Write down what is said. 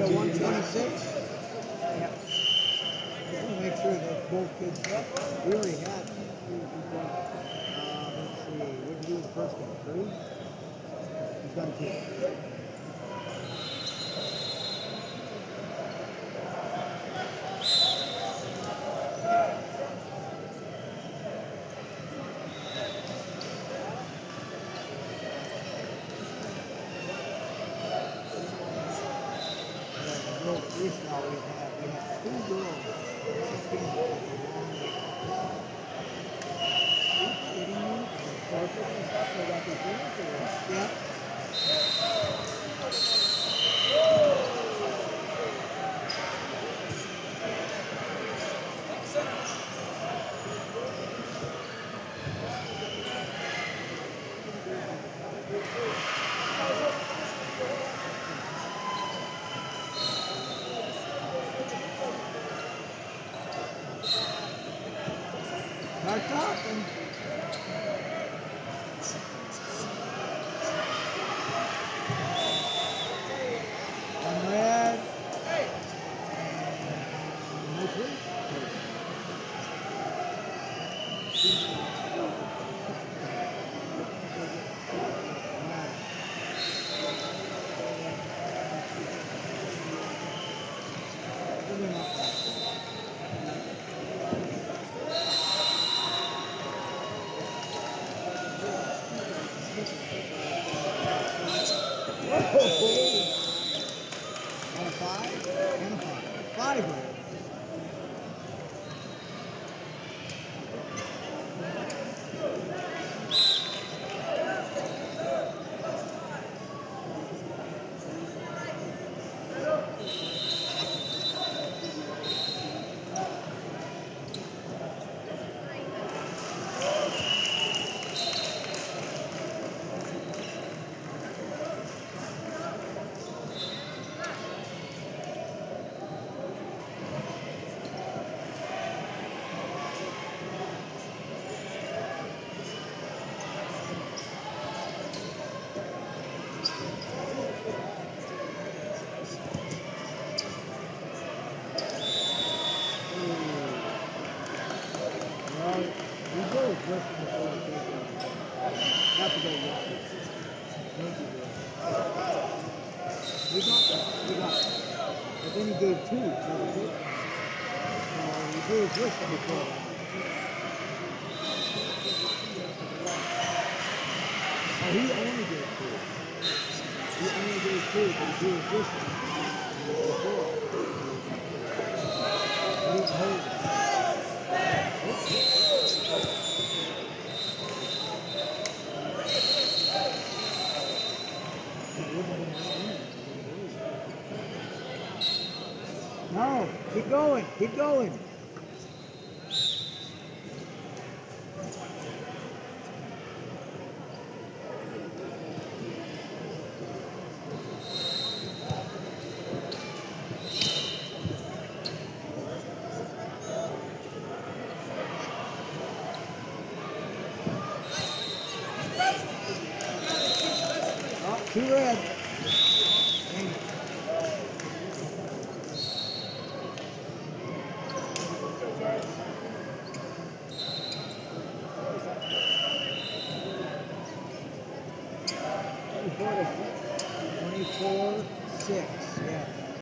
got 126. Yep. Let me make sure that both kids. We already had. Let's see. What did you do with the first one? 3? He's done 2. Freestyle we have 2 girls, 16 girls, a long way off. Are you kidding me? Corporate and stuff, they got these things or? Yep. Start talking. One red. No blue. And a 5 and a 5. 5 red. We go with Griffin before we take it. Not to go with it. We got that. But then he gave 2, so we did. We go with Griffin before that. Oh, he only gave 2. He only gave 2, but he gave Griffin before. He didn't hold it. No, keep going, keep going. Oh, 2 red. Dang it. Twenty-four, 6.